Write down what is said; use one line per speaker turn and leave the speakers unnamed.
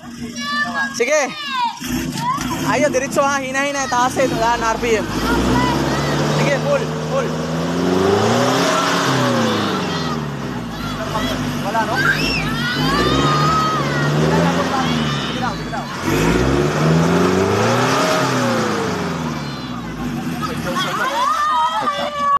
Sige. Ayo, diretso ha. Hina-hina. Taasin. Wala na RPM. Sige, full. Full. Wala, no?